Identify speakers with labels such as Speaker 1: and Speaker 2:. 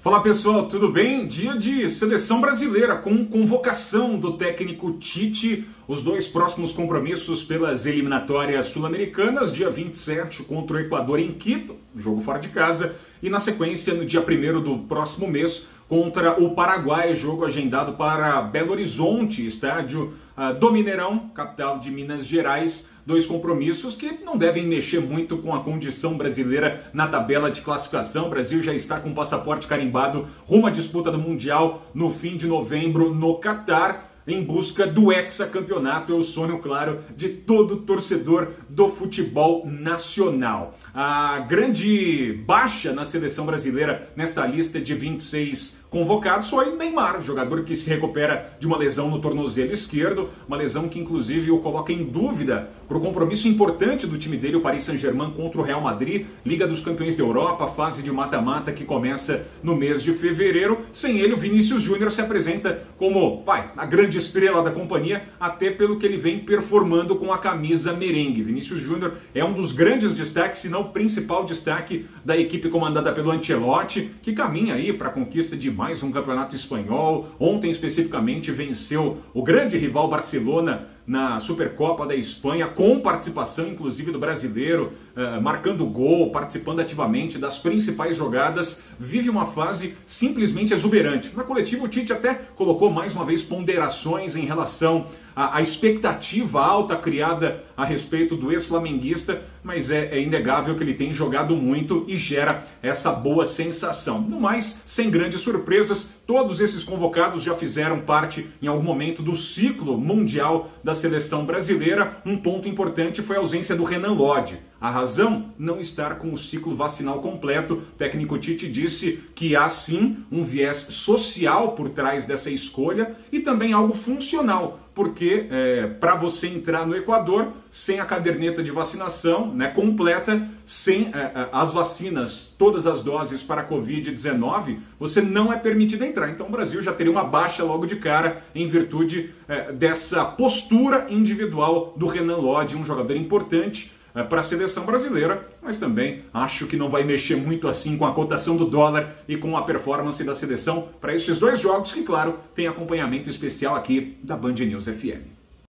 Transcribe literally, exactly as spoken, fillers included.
Speaker 1: Fala pessoal, tudo bem? Dia de seleção brasileira com convocação do técnico Tite. Os dois próximos compromissos pelas eliminatórias sul-americanas, dia vinte e sete contra o Equador em Quito, jogo fora de casa, e na sequência no dia primeiro do próximo mês contra o Paraguai, jogo agendado para Belo Horizonte, estádio uh, do Mineirão, capital de Minas Gerais. Dois compromissos que não devem mexer muito com a condição brasileira na tabela de classificação. O Brasil já está com o passaporte carimbado rumo à disputa do Mundial no fim de novembro no Catar, em busca do hexacampeonato. É o sonho, claro, de todo torcedor do futebol nacional. A grande baixa na seleção brasileira nesta lista de vinte e seis convocados foi Neymar, jogador que se recupera de uma lesão no tornozelo esquerdo, uma lesão que inclusive o coloca em dúvida para o compromisso importante do time dele, o Paris Saint-Germain, contra o Real Madrid, Liga dos Campeões da Europa, fase de mata-mata que começa no mês de fevereiro. Sem ele, o Vinícius Júnior se apresenta como, pai, a grande estrela da companhia, até pelo que ele vem performando com a camisa merengue. Vinícius Júnior é um dos grandes destaques, se não o principal destaque da equipe comandada pelo Ancelotti, que caminha aí para a conquista de mais um campeonato espanhol. Ontem, especificamente, venceu o grande rival Barcelona na Supercopa da Espanha, com participação inclusive do brasileiro, uh, marcando gol, participando ativamente das principais jogadas. Vive uma fase simplesmente exuberante. Na coletiva, o Tite até colocou mais uma vez ponderações em relação à, à expectativa alta criada a respeito do ex-flamenguista, mas é, é inegável que ele tem jogado muito e gera essa boa sensação. No mais, sem grandes surpresas, todos esses convocados já fizeram parte em algum momento do ciclo mundial da seleção brasileira. Um ponto importante foi a ausência do Renan Lodge. A razão? Não estar com o ciclo vacinal completo. O técnico Tite disse que há sim um viés social por trás dessa escolha e também algo funcional, porque é, para você entrar no Equador sem a caderneta de vacinação, né, completa, sem é, as vacinas, todas as doses para a covid dezenove, você não é permitido entrar. Então o Brasil já teria uma baixa logo de cara em virtude é, dessa postura individual do Renan Lodge, um jogador importante para a seleção brasileira, mas também acho que não vai mexer muito assim com a cotação do dólar e com a performance da seleção para esses dois jogos que, claro, tem acompanhamento especial aqui da Band News F M.